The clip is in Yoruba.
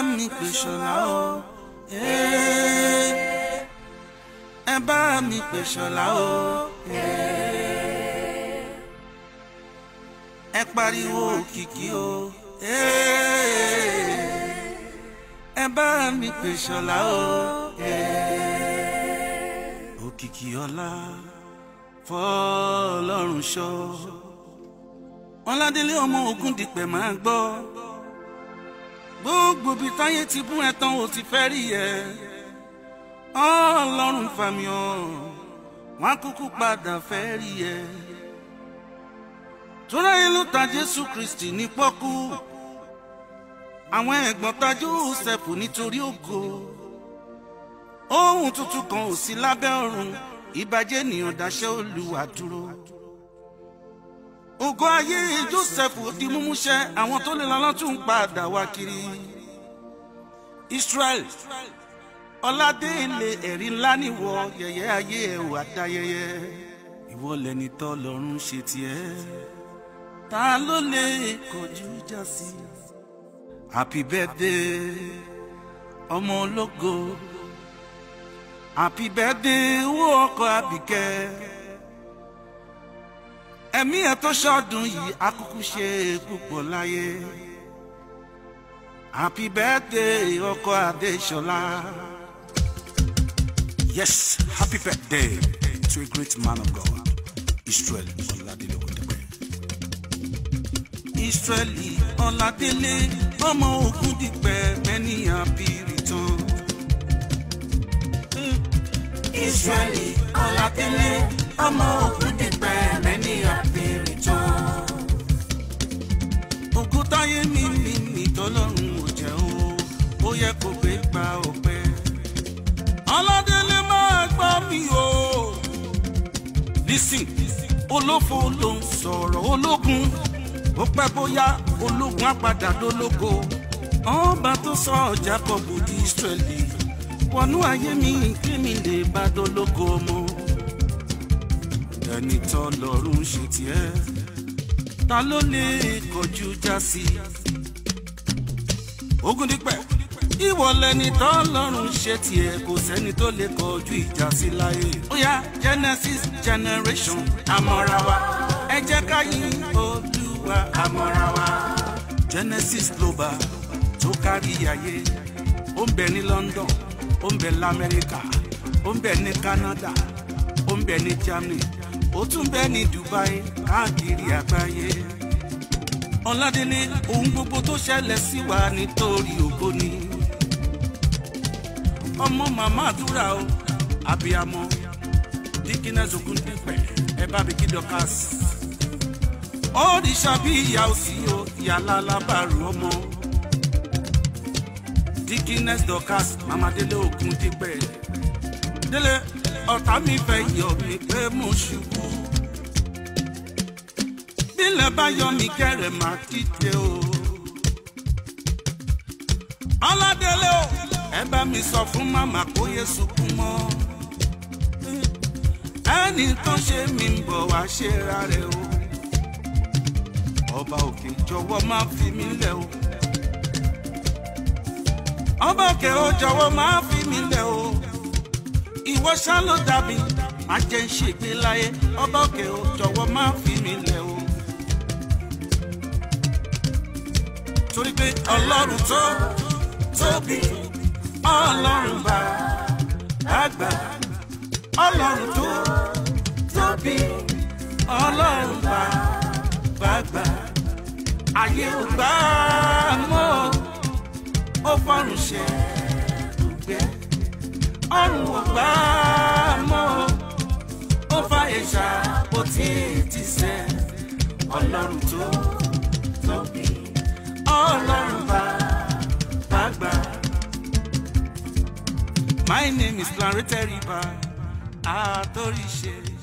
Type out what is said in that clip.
mi pè Ṣọlá o. Ẹ bá mi pè Ṣọlá o. Ẹ pariwo òkìkí o. Ẹ bá mi pè Ṣọlá o. Òkìkí ọlá fọ́lọ́run ṣọ́. Ọládélé ọmọ Ògúndìpẹ̀ máa gbọ́. Gbogbo bí táyé ti bú ẹ̀tàn ò ti fẹ́ rí ẹ. Ọlọ́run fàmì ọ̀ wọ́n kúkú padà fẹ́ rí ẹ. Tóra yẹn ló ta Jésù Kristi ní pọ́kú. Àwọn ẹ̀gbọ́n ta Jósẹ́fù nítorí ògo. Ohun tuntun kan ò sí lábẹ́ ọ̀run. Ìbàjẹ́ ènìyàn dáṣẹ́ Olúwa dúró. Ògo ayé Jósẹ́fù di múmúṣẹ. Àwọn tó lè lọ́lọ́ tún padà wá kiri. Israel Ọládélé ẹ̀rí ńlá níwọ. Yẹ̀yẹ́ ayé ẹ̀ wà dá yẹyẹ. Ìwọ lẹni tọ́lọ́run ṣe tiẹ̀. Ta ló lè kọjú ìjà sí? Happy birthday ọmọ ológo. Happy birthday owó ọkọ̀ Àbíkẹ́. Ẹ̀mí ẹ̀ tó ṣọdún yìí akúkú ṣe púpọ̀ láyé. Happy birthday ọkọ̀ Adéṣọlá. Yes, happy birthday to a great man of God, Israel Ọládélé Ògúndìpẹ̀. Israel Ọládélé ọmọ Ògúndìpẹ̀, many happy return. Israel Ọládélé ọmọ Ògúndìpẹ̀, many happy return. Ògo táyé mi tọ́lọ́run ò jẹ́ o, ó yẹ kó gbé gba ọpẹ́. Ọládélé máa gbọ́ mi o. Listen, olófo ló ń sọ̀rọ̀ ológun. Ó pẹ́ bóyá ológun á padà dólógo. Ọba tó sọ Jákọ́bù di Ísírẹ́lì. Wọnú ayé mi kí mi lè bá dólógo ọmọ. Ẹni tọ́lọ́run ṣe tiẹ̀. Ta ló lè kọjú já sí? Ògúndìpẹ̀, ìwọ lẹni tọ́lọ́run ṣe tiẹ̀. Kò sẹ́ni tó lè kọjú ìjà sí láyé. Ó yá Genesis generation àmọ́ra wa. Ẹ jẹ́ ká yìn Olúwa àmọ́ra wa. Genesis global tó kárí ayé. Ó ń bẹ ní London, ó ń bẹ l'Amẹ́ríkà, ó ń bẹ ní Canada, ó ń bẹ ní Germany, ó tún bẹ ní Dubai, káàkiri àgbáyé. Ọládélé, ohun gbogbo tó ṣẹlẹ̀ sí wa nítorí ògo ni. Ọmọ màmá àdúrà o, àbíamọ, Dickiness Ògúndìpẹ̀, ẹ bá mi kí Dorcas. Òrìṣà bí ìyá òsì o, ìyá lálábàrú ọmọ. Dickiness Dorcas, Mama Délé Ògúndìpẹ̀. Délé, ọ̀tá mi fẹ́ yọ̀ mí pé mo ṣubú. Bílẹ̀ bá yọ mí kẹ́rẹ̀ máa dìde o. Ọládélé o, ẹ bá mi sọ fún màmá kó yé sunkún mọ́. Ẹni tó ṣe mí ń bọ̀ wá ṣe ra rẹ̀ o. Ọba òkè jọ̀wọ́ má fi mí lẹ̀ o. Ọba òkè o jọ̀wọ́ má fi mí lẹ̀ o. Ìwọ ṣá ló dàbí má jẹ́ ń ṣègbé láyé. Ọba òkè o jọ̀wọ́ má fi mí lẹ̀ o. Torí pé Ọlọ́run tó tóbi, Ọlọ́run bá àgbà. Ọlọ́run tó tóbi, Ọlọ́run bá àgbà. Ayé ò gbà mọ́, ó fọ́run ṣe gbẹ. Ọ̀run ò gbà mọ́, ó fàyè ṣàpò títí sẹ́. Ọlọ́run tó tóbi, Ọlọ́run bá àgbà. My name is Clarence River Atorise.